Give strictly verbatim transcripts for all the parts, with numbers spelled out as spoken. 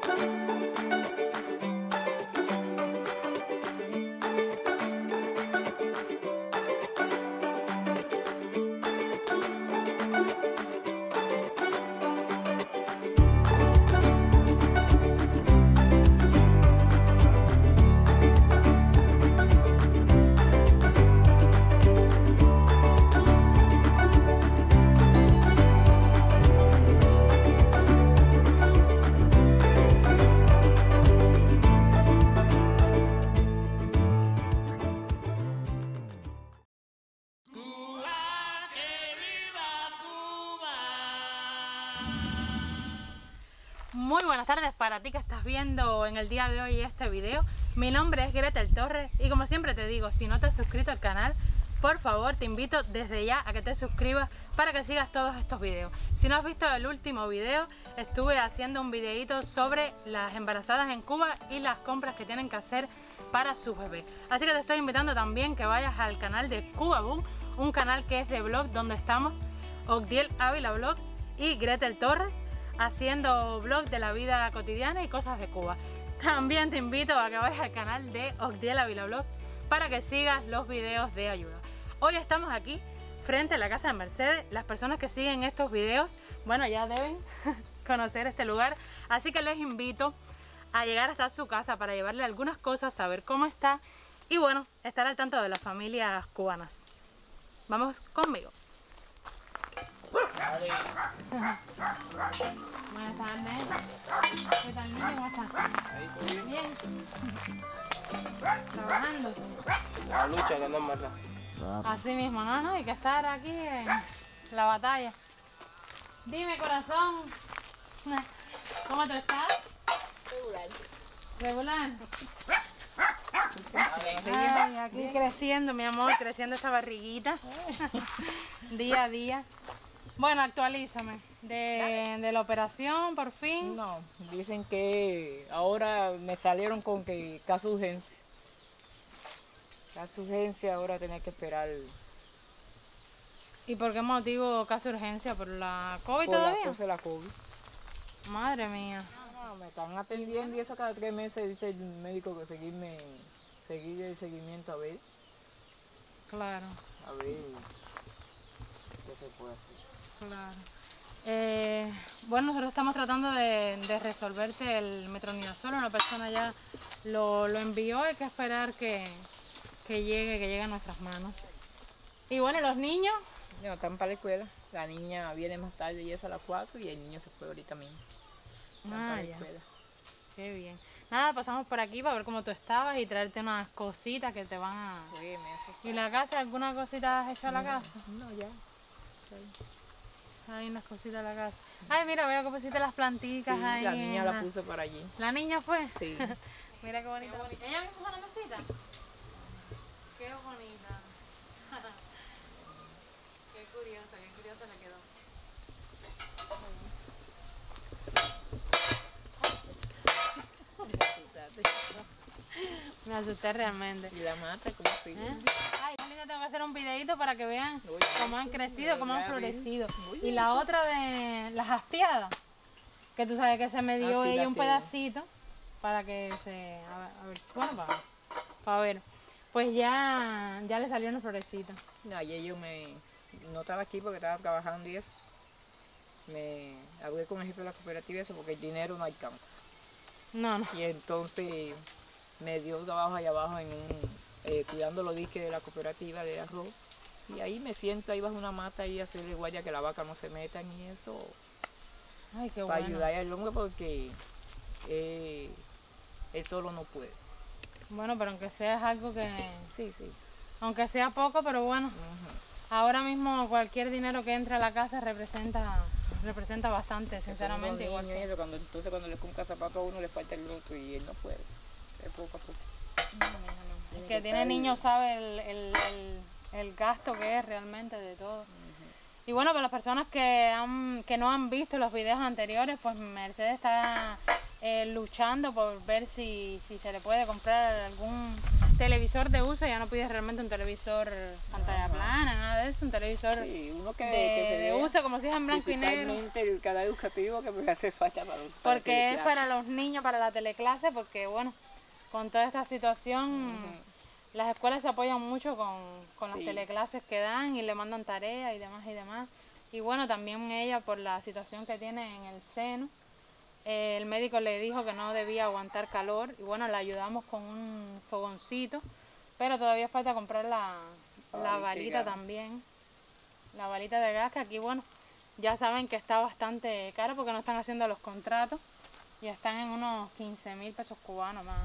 Muy buenas tardes para ti que estás viendo en el día de hoy este video. Mi nombre es Gretel Torres y como siempre te digo, si no te has suscrito al canal, por favor te invito desde ya a que te suscribas para que sigas todos estos videos. Si no has visto el último video, estuve haciendo un videito sobre las embarazadas en Cuba y las compras que tienen que hacer para sus bebés. Así que te estoy invitando también que vayas al canal de Cuba Boom, un canal que es de vlog donde estamos Ogdiel Ávila Vlogs y Gretel Torres, haciendo vlog de la vida cotidiana y cosas de Cuba. También te invito a que vayas al canal de Ogdiel Ávila Vlog para que sigas los videos de ayuda. Hoy estamos aquí frente a la casa de Mercedes. Las personas que siguen estos videos, bueno, ya deben conocer este lugar, así que les invito a llegar hasta su casa para llevarle algunas cosas, saber cómo está y bueno, estar al tanto de las familias cubanas. Vamos conmigo. Buenas tardes. ¿Qué tal, niño? ¿Cómo estás? Ahí estoy bien. Bien. Trabajando. La lucha que no es mala. Así mismo, ¿no? ¿no? Hay que estar aquí en la batalla. Dime, corazón. ¿Cómo te estás? Regular. Regular. Ay, aquí creciendo, mi amor, creciendo esta barriguita. Día a día. Bueno, actualízame. De, de la operación, por fin. No, dicen que ahora me salieron con que caso de urgencia. Caso de urgencia, ahora tenía que esperar. ¿Y por qué motivo caso de urgencia? ¿Por la COVID por todavía? la cosa de la COVID. Madre mía. No, me están atendiendo y eso cada tres meses dice el médico que seguirme, seguir el seguimiento a ver, Claro, a ver qué se puede hacer. claro. Eh, bueno, nosotros estamos tratando de, de resolverte el metronidazol. Una persona ya lo, lo envió, hay que esperar que, que llegue, que llegue a nuestras manos. Y bueno, los niños, No, están para la escuela. La niña viene más tarde y es a las cuatro y el niño se fue ahorita mismo. Están Ah, para la ya. escuela. qué bien. Nada, pasamos por aquí para ver cómo tú estabas y traerte unas cositas que te van a... Oye, me hace... ¿Y la casa? ¿Alguna cosita has hecho a la casa? No, ya. Hay unas cositas a la casa. Ay, mira, veo que pusiste las Sí, plantitas ahí. la niña la ajá. puso para allí. ¿La niña fue? Sí. Mira qué bonita. ¿Ella misma puso la mesita? Qué bonita. Qué curiosa, qué curiosa le quedó. Me asusté realmente. Y la mata, como sigue. ¿Eh? Ay, niña, tengo que hacer un videito para que vean Uy, cómo han sí, crecido, cómo han ya vi. florecido. Uy, Y la otra de las aspiadas, que tú sabes que se me dio Ah, sí, ella la un que- pedacito para que se... A ver, a ver, bueno, para, para ver. Pues ya, ya le salió una florecita. No, ayer yo me... No estaba aquí porque estaba trabajando y eso. Me hablé con el jefe de la cooperativa y eso porque el dinero no alcanza. No, no. Y entonces me dio trabajo allá abajo en un... eh, cuidando los diques de la cooperativa de arroz. Y ahí me siento ahí bajo una mata y hacerle guardia que la vaca no se metan y eso. Ay, qué Para bueno. ayudar al hombre porque eh, él solo no puede. Bueno, pero aunque sea es algo que... Sí, sí. Aunque sea poco, pero bueno. Ujú. Ahora mismo cualquier dinero que entre a la casa representa representa bastante, sinceramente. Son Igual los niños y que... eso, cuando, entonces cuando le compra zapato a uno le falta el otro y él no puede. Es poco a poco. El que tiene niños sabe el, el, el, el gasto que es realmente de todo. Y bueno, para las personas que, han, que no han visto los videos anteriores, pues Mercedes está eh, luchando por ver si, si se le puede comprar algún televisor de uso, ya no pides realmente un televisor pantalla plana, nada de eso, un televisor Sí, uno que, de, que se de vea uso como si es en blanco y negro. principalmente el canal educativo que me hace falta para, para Porque es teleclase. para los niños, para la teleclase, porque bueno, con toda esta situación, Ujú. las escuelas se apoyan mucho con, con las Sí. teleclases que dan y le mandan tareas y demás y demás. Y bueno, también ella por la situación que tiene en el seno, eh, el médico le dijo que no debía aguantar calor y bueno, la ayudamos con un fogoncito, pero todavía falta comprar la, La la varita de varita gas. también, la varita de gas, que aquí bueno, ya saben que está bastante cara porque no están haciendo los contratos y están en unos quince mil pesos cubanos más.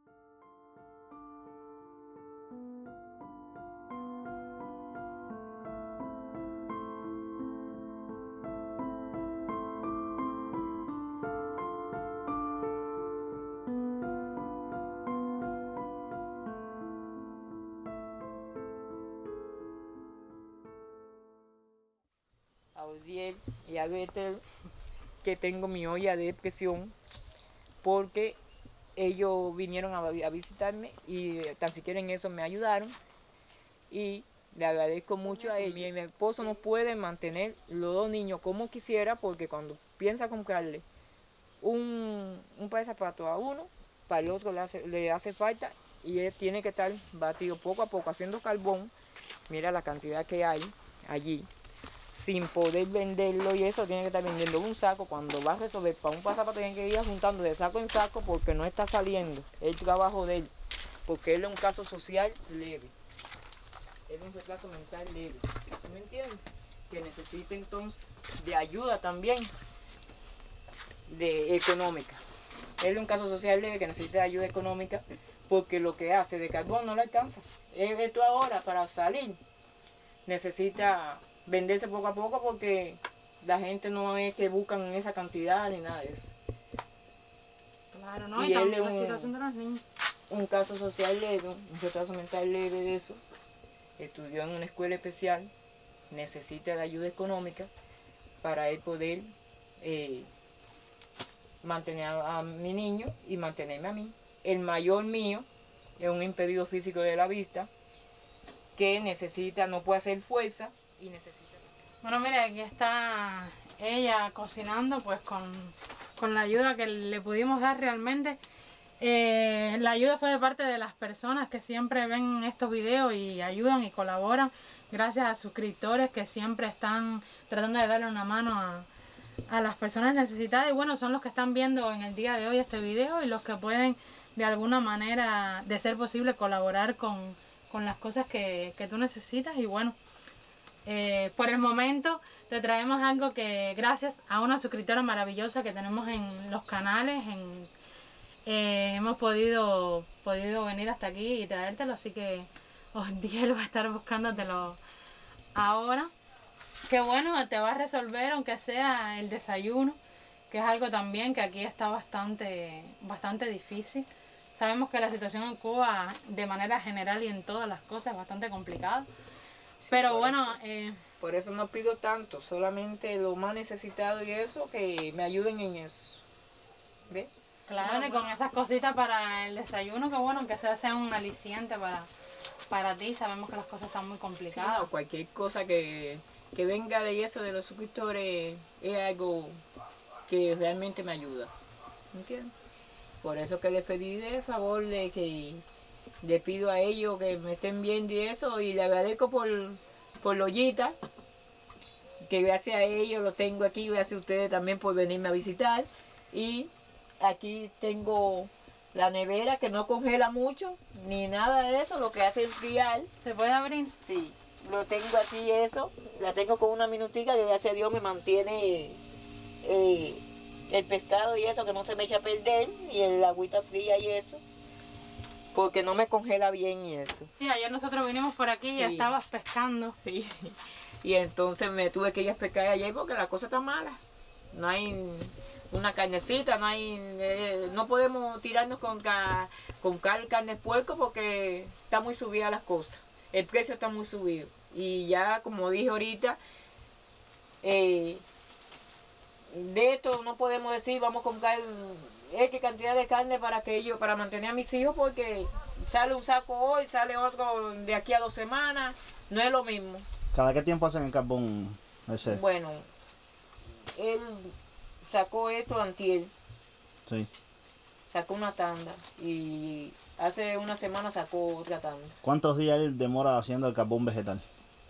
A Odiel y a Bethel que tengo mi olla de presión porque ellos vinieron a, a visitarme y tan siquiera en eso me ayudaron y le agradezco mucho a ellos. Mi, mi esposo no puede mantener los dos niños como quisiera porque cuando piensa comprarle un, un par de zapatos a uno, para el otro le hace, le hace falta y él tiene que estar batido poco a poco haciendo carbón. Mira la cantidad que hay allí. Sin poder venderlo y eso, tiene que estar vendiendo un saco. Cuando va a resolver para un pasaporte, tiene que ir juntando de saco en saco porque no está saliendo el trabajo de él. Porque él es un caso social leve. Él es un retraso mental leve. ¿Me entiendes? Que necesita entonces de ayuda también, de económica. Él es un caso social leve que necesita ayuda económica porque lo que hace de carbón no le alcanza. Esto ahora para salir necesita venderse poco a poco porque la gente no es que buscan esa cantidad ni nada de eso. Claro, ¿no? Y Y, él también es la un- situación de los niños. Un caso social leve, un retraso mental leve de eso, estudió en una escuela especial, necesita de ayuda económica para él poder eh, mantener a, a mi niño y mantenerme a mí. El mayor mío es un impedido físico de la vista que necesita, no puede hacer fuerza y necesita... Bueno, mira, aquí está ella cocinando, pues con, con la ayuda que le pudimos dar realmente. Eh, la ayuda fue de parte de las personas que siempre ven estos videos y ayudan y colaboran, gracias a suscriptores que siempre están tratando de darle una mano a, a las personas necesitadas. Y bueno, son los que están viendo en el día de hoy este video y los que pueden de alguna manera, de ser posible, colaborar con, con las cosas que, que tú necesitas. Y bueno, Eh, por el momento te traemos algo que gracias a una suscriptora maravillosa que tenemos en los canales en, eh, hemos podido, podido venir hasta aquí y traértelo, así que Odiel va a estar buscándotelo ahora. Que bueno, te va a resolver aunque sea el desayuno, que es algo también que aquí está bastante, bastante difícil. Sabemos que la situación en Cuba de manera general y en todas las cosas es bastante complicada. Sí, Pero por bueno, eso. eh, Por eso no pido tanto, solamente lo más necesitado y eso, que me ayuden en eso. ¿Ves? claro, y con esas cositas para el desayuno, que bueno, que sea, sea un aliciente para, para ti. Sabemos que las cosas están muy Sí, complicadas. no, cualquier cosa que, que venga de eso de los suscriptores es algo que realmente me ayuda. ¿Entiendes? Por eso que les pedí de favor de que le pido a ellos que me estén viendo y eso, y le agradezco por, por la ollita, que gracias a ellos lo tengo aquí, gracias a ustedes también por venirme a visitar. Y aquí tengo la nevera que no congela mucho, ni nada de eso, lo que hace es enfriar. ¿Se puede abrir? Sí, lo tengo aquí eso, la tengo con una minutica que gracias a Dios me mantiene eh, el pescado y eso, que no se me echa a perder, y el agüita fría y eso, porque no me congela bien y eso. Sí, ayer nosotros vinimos por aquí y Sí. estabas pescando. Y, y entonces me tuve que ir a pescar ayer porque la cosa está mala. No hay una carnecita, no hay, eh, no podemos tirarnos con, ca, con car, carne de puerco porque está muy subida las cosas. El precio está muy subido. Y ya, como dije ahorita, eh, de esto no podemos decir vamos a comprar X cantidad de carne para que ellos, para mantener a mis hijos, porque sale un saco hoy, sale otro de aquí a dos semanas, no es lo mismo. ¿Cada qué tiempo hacen el carbón ese? Bueno, él sacó esto antier, Sí. sacó una tanda y hace una semana sacó otra tanda. ¿Cuántos días él demora haciendo el carbón vegetal?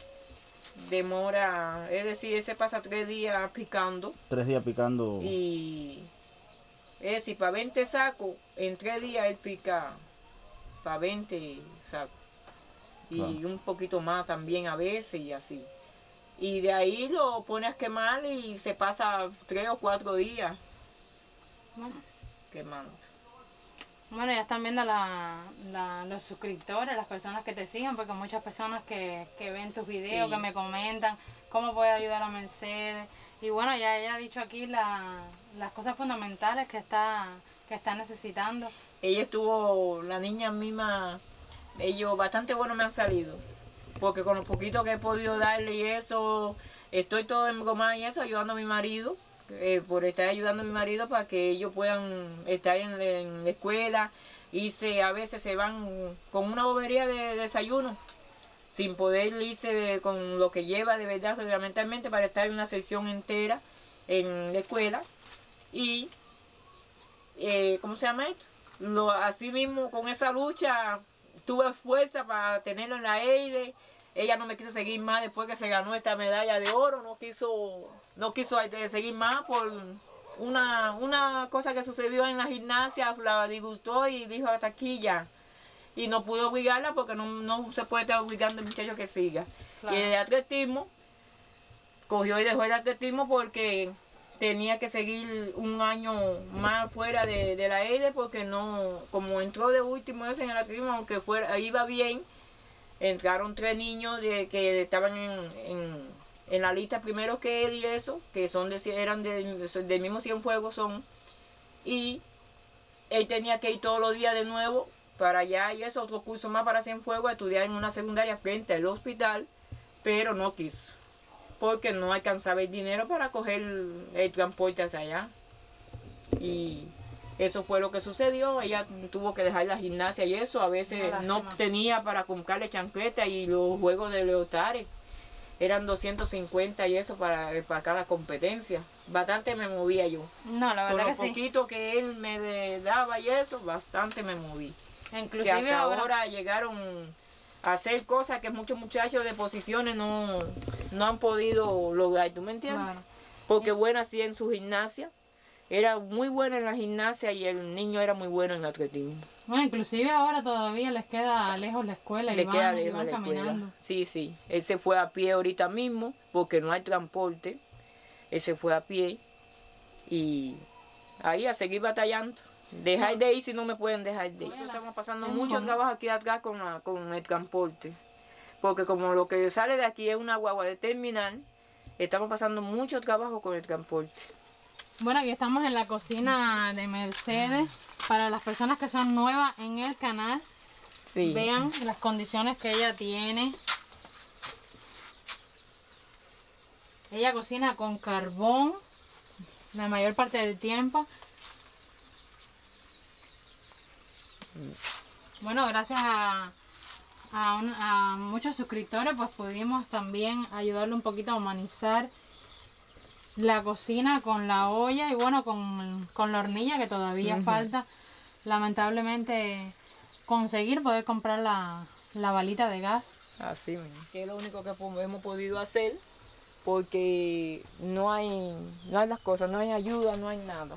Demora, es decir, él se pasa tres días picando Tres días picando. y es decir, para veinte sacos, en tres días él pica para veinte sacos. Y Claro. un poquito más también a veces y así. Y de ahí lo pone a quemar y se pasa tres o cuatro días Bueno, quemando. bueno, ya están viendo la, la- los suscriptores, las personas que te siguen, porque muchas personas que, que ven tus videos, Sí. que me comentan cómo puedo ayudar a Mercedes. Y bueno, ya ella ha dicho aquí la- las cosas fundamentales que está, que está necesitando. Ella estuvo, la niña misma, ellos bastante buenos me han salido. Porque con lo poquito que he podido darle y eso, estoy todo en goma y eso, ayudando a mi marido. eh, por estar ayudando a mi marido para que ellos puedan estar en, en la escuela. Y se, a veces se van con una bobería de desayuno, sin poder irse con lo que lleva de verdad fundamentalmente para estar en una sesión entera en la escuela. Y, eh, ¿cómo se llama esto? Lo, así mismo, con esa lucha, tuve fuerza para tenerlo en la EIDE. Ella no me quiso seguir más después que se ganó esta medalla de oro, no quiso, no quiso eh, seguir más por una, una cosa que sucedió en la gimnasia, la disgustó y dijo hasta aquí ya. Y no pudo obligarla porque no, no se puede estar obligando al muchacho que siga. Claro. Y el atletismo, cogió y dejó el atletismo porque tenía que seguir un año más fuera de, de la EIDE porque no, como entró de último ese en el atletismo, aunque fuera, iba bien, entraron tres niños de, que estaban en, en, en la lista primero que él y eso, que son de, eran de, del mismo Cienfuegos son, y él tenía que ir todos los días de nuevo para allá y eso, otro curso más para Cienfuegos, estudiar en una secundaria frente al hospital, pero no quiso, porque no alcanzaba el dinero para coger el, el transporte hasta allá. Y eso fue lo que sucedió, ella tuvo que dejar la gimnasia y eso, a veces Una no lástima. tenía para comprarle chancleta y los juegos de leotares. Eran doscientos cincuenta y eso para, para cada competencia. Bastante me movía yo. No, la Con verdad lo que sí. poquito que él me de- daba y eso, bastante me moví. Que Inclusive hasta ahora, ahora llegaron a hacer cosas que muchos muchachos de posiciones no, no han podido lograr, ¿tú me entiendes? Claro. Porque buena sí en su gimnasia, era muy buena en la gimnasia y el niño era muy bueno en el atletismo. bueno, inclusive ahora todavía les queda lejos la escuela y Le van, queda y lejos van la escuela. caminando. Sí, sí. Él se fue a pie ahorita mismo porque no hay transporte. Él se fue a pie y ahí a seguir batallando. Dejar de ir si no me pueden dejar de ir. Estamos pasando Es mucho un- trabajo aquí atrás con, la- con el transporte. Porque como lo que sale de aquí es una guagua de terminal, estamos pasando mucho trabajo con el transporte. Bueno, aquí estamos en la cocina de Mercedes. Para las personas que son nuevas en el canal, Sí. vean las condiciones que ella tiene. Ella cocina con carbón la mayor parte del tiempo. Bueno, gracias a, a, un- a muchos suscriptores pues pudimos también ayudarle un poquito a humanizar la cocina con la olla y bueno, con, con la hornilla que todavía Ujú. falta lamentablemente conseguir poder comprar la, la balita de gas. Así mismo. Que es lo único que po- hemos podido hacer porque no hay, no hay las cosas, no hay ayuda, no hay nada.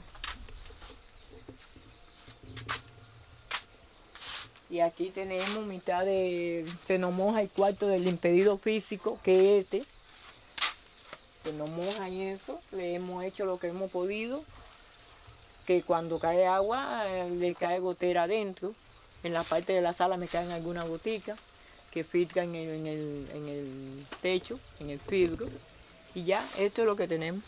Y aquí tenemos mitad de, se nos moja el cuarto del impedido físico, que es este. Se nos moja y eso, le hemos hecho lo que hemos podido, que cuando cae agua eh, le cae gotera adentro. En la parte de la sala me caen algunas goticas que filtran en el, en el, en el techo, en el fibro. Y ya, esto es lo que tenemos.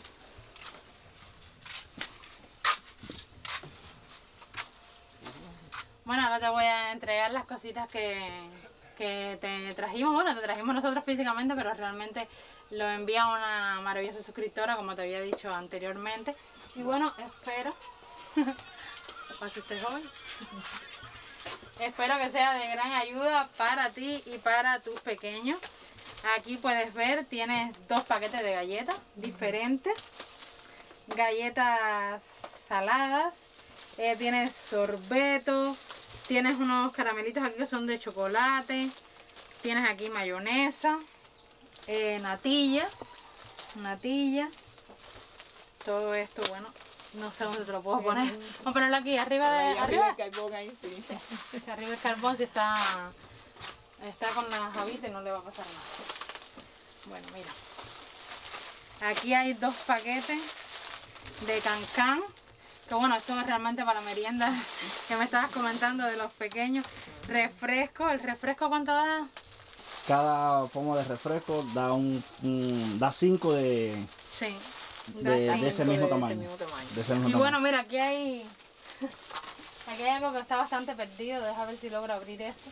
Bueno, ahora te voy a entregar las cositas que, que te trajimos. Bueno, te trajimos nosotros físicamente, pero realmente lo envía una maravillosa suscriptora, como te había dicho anteriormente. Y bueno, espero que pase usted hoy. Espero que sea de gran ayuda para ti y para tus pequeños. Aquí puedes ver, tienes dos paquetes de galletas diferentes. Galletas saladas, eh, tienes sorbeto, tienes unos caramelitos aquí que son de chocolate, tienes aquí mayonesa, eh, natilla, natilla, todo esto, bueno, no sé dónde te lo puedo poner. Vamos a ponerlo aquí, arriba de... Ahí arriba. el carbón ahí, sí. Sí, arriba el carbón, si está, está con la javita y no le va a pasar nada. Bueno, mira. Aquí hay dos paquetes de cancán, que bueno, esto es realmente para la merienda que me estabas comentando de los pequeños. Refresco, ¿el refresco cuánto da? Cada pomo de refresco da un, un- da cinco de, Sí. de, da de cinco. ese mismo de ese tamaño. mismo tamaño. De ese mismo Y tamaño. bueno, mira, aquí hay, aquí hay algo que está bastante perdido, deja ver si logro abrir esto.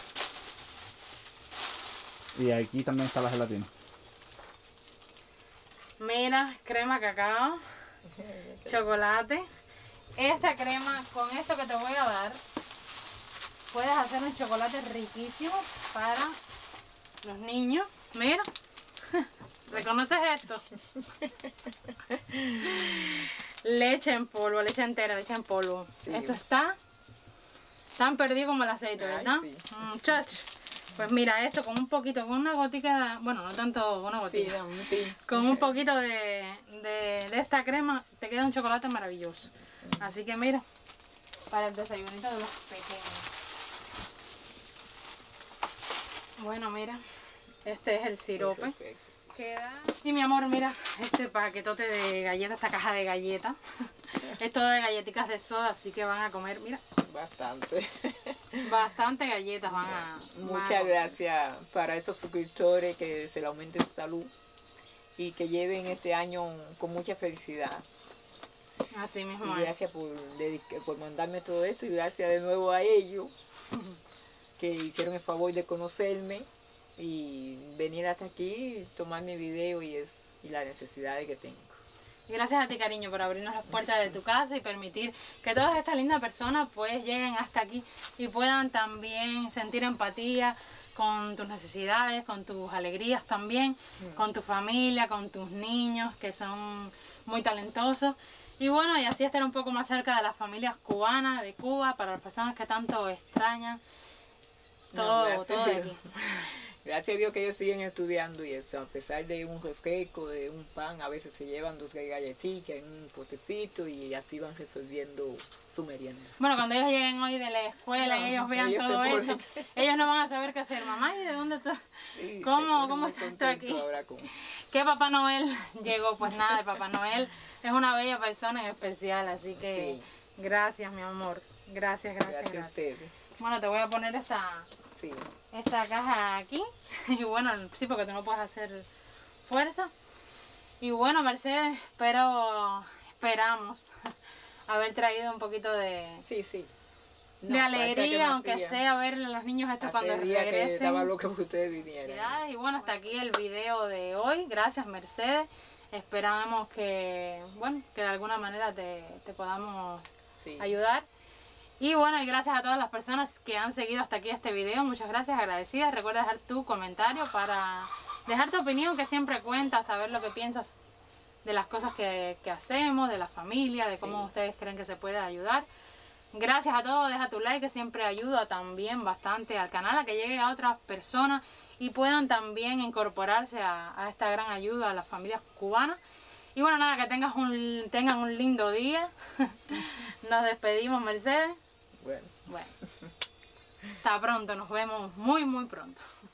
Y aquí también está la gelatina. Mira, crema cacao, chocolate. Esta crema, con esto que te voy a dar, puedes hacer un chocolate riquísimo para los niños. Mira, ¿reconoces esto? Leche en polvo, leche entera, leche en polvo. Sí. Esto está tan perdido como el aceite, Ay, ¿verdad? sí. Muchacho. Pues mira, esto con un poquito, con una gotica, bueno, no tanto una Sí, gotica. da un tin. Con un poquito de, de, de esta crema te queda un chocolate maravilloso. Así que mira, para el desayunito de los pequeños. Bueno, mira, este es el sirope. Perfecto. Queda... Y mi amor, mira, este paquetote de galletas, esta caja de galletas. Esto de galletitas de soda, así que van a comer, mira, Bastante. bastante galletas van a... van a Muchas comer. gracias para esos suscriptores, que se le aumenten salud y que lleven este año con mucha felicidad. Así mismo Y es. gracias por, dedic- por mandarme todo esto, y gracias de nuevo a ellos que hicieron el favor de conocerme y venir hasta aquí, tomar mi video y, es, y las necesidades que tengo. Gracias a ti, cariño, por abrirnos las puertas de tu casa y permitir que todas estas lindas personas pues lleguen hasta aquí y puedan también sentir empatía con tus necesidades, con tus alegrías también, con tu familia, con tus niños que son muy talentosos. Y bueno, y así estar un poco más cerca de las familias cubanas, de Cuba, para las personas que tanto extrañan No, todo, gracias todo a de Dios. aquí. Gracias a Dios que ellos siguen estudiando y eso, a pesar de un refresco, de un pan, a veces se llevan dos tres galletitas en un potecito y así van resolviendo su merienda. Bueno, cuando ellos lleguen hoy de la escuela y No, ellos vean ellos se todo ponen- esto, ellos no van a saber qué hacer. Mamá, ¿y de dónde tú? Sí, ¿Cómo- se ponen cómo muy estás tú contentos aquí? ahora con- ¿Qué Papá Noel llegó? Pues nada, de Papá Noel es una bella persona en especial, así que Sí. gracias, mi amor. Gracias, gracias, Gracias a gracias. ustedes. Bueno, te voy a poner esta, Sí. esta caja aquí. Y bueno, sí, porque tú no puedes hacer fuerza. Y bueno, Mercedes, espero, esperamos haber traído un poquito de, Sí, sí. de No, falta que alegría, me aunque hacía. sea ver a los niños estos Hace cuando días que regresen. estaba loca que ustedes vinieran. Felicidades. Y bueno, hasta aquí el video de hoy. Gracias, Mercedes. Esperamos que, bueno, que de alguna manera te, te podamos Sí. ayudar. Y bueno, y gracias a todas las personas que han seguido hasta aquí este video. Muchas gracias, agradecidas. Recuerda dejar tu comentario para dejar tu opinión, que siempre cuenta, saber lo que piensas de las cosas que, que hacemos, de la familia, de cómo Sí. ustedes creen que se puede ayudar. Gracias a todos, deja tu like, que siempre ayuda también bastante al canal, a que llegue a otras personas y puedan también incorporarse a, a esta gran ayuda a las familias cubanas. Y bueno, nada, que tengas un, tengan un lindo día. Nos despedimos, Mercedes. Bueno. Bueno, hasta pronto, nos vemos muy muy pronto.